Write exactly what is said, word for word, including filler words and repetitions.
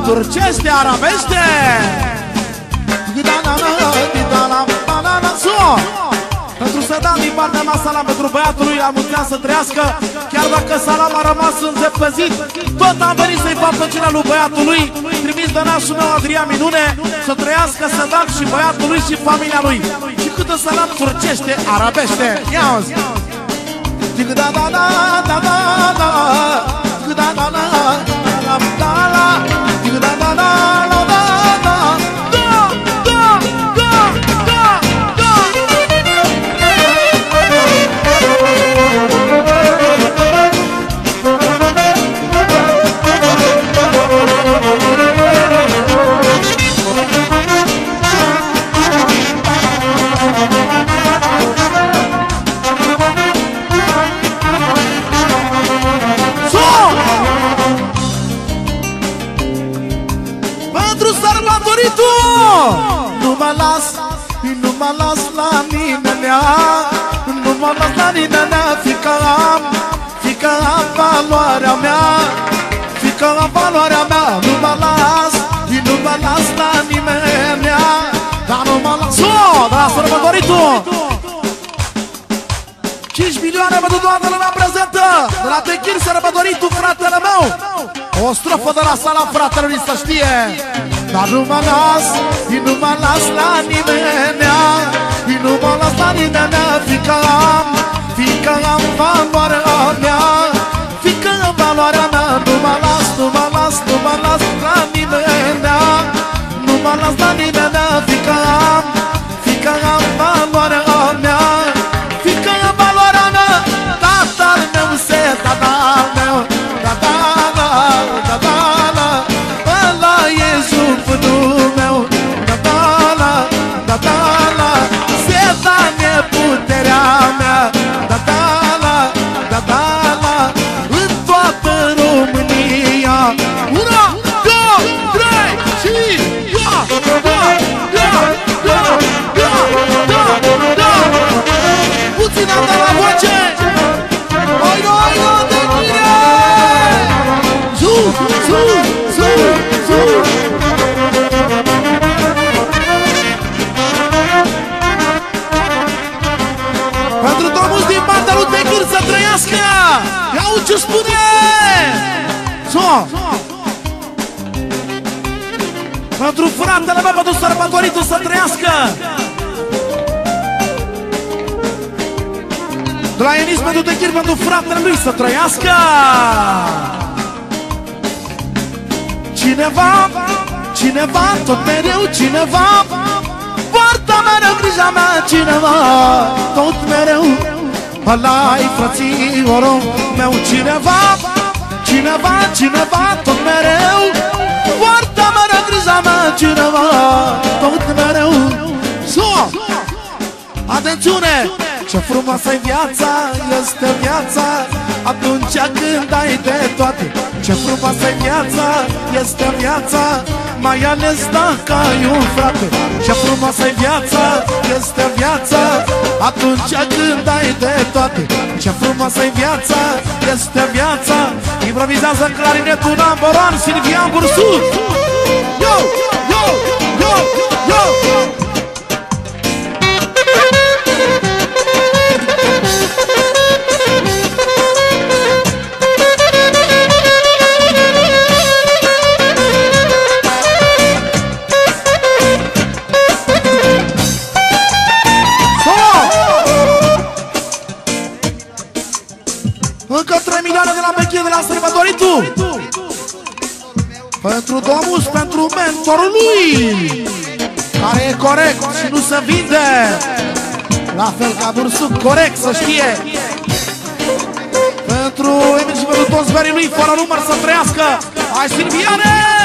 turcește, arabește. Pentru Sedan din partea mea, salam pentru băiatul lui, la mulți ani să trăiască. Chiar dacă salam a rămas înzepăzit, tot am venit să-i fac plăcerea lui băiatul lui, trimis de nașul meu Adrian Minune. Să trăiască Sedan și băiatul lui și familia lui. Și câtă salam turcește, arabește. Ia auzi. Da da da da da da da da da nu mă las, nu mă las la nimenea, nu mă las la nimenea, fică am, fică am valoarea mea, fică am valoarea mea. Nu mă las, nu mă las la nimenea, dar nu mă las. O, de la sărbătoritul cinci milioane pentru toată lumea prezentă. De la Techir, sărbătoritul, fratele meu. O strofă de la sala fratelui, să știe. Dar nu mă las, nu mă las la nimenea, nu mă las la nimenea, fică am, fică am valoarea mea, fică am valoarea mea. Nu mă las, nu mă las, nu mă las la nimenea, nu mă las la nimenea, fică am, fică am valoarea mea, fică am valoarea mea. Tatăl meu se, tatăl meu, tatăl, tatăl, ăla e jupânul meu. Tatăl, tatăl, Sedan e puterea mea. Tatăl, tatăl, în toată România. Una, două, trei și ia, ia, ia, ia, ia, ia, ia. Puțin am dat la voce. Hai, hai, hai, de tine! Sus, sus, sus, sus! Pentru toți din partea lui Techir să trăiască! Ia-u ce spune! So! Pentru fratele meu, pentru sărbătoritul să trăiască! De la Enis pentru Techir, pentru fratele lui să trăiască! Cineva, cineva, tot mereu cineva poartă mereu grija mea, cineva, tot mereu ăla-i frățiorul meu. Cineva, cineva, cineva, tot mereu poartă mereu grija mea, cineva, tot mereu. So! Atențiune! Ce frumoasă-i viața, este viața atunci când ai de toate. Ce frumoasă-i viața, este viața, mai ales dacă ai un frate. Ce frumoasă-i viața, este viața atunci când ai de toate. Ce frumoasă-i viața, este viața. Improvizează clarinetul number one, Silvian Bursuc. Yo, yo, yo, yo, yo. Încă trei milioane de la Bechie, de la sărbătoritul. Pentru Domus, pentru mentorul lui, care e corect și nu se vinde. La fel ca Bursuc, corect, să știe. Pentru Emil și pentru toți verii lui, fără număr să trăiască. Hai, Silviane!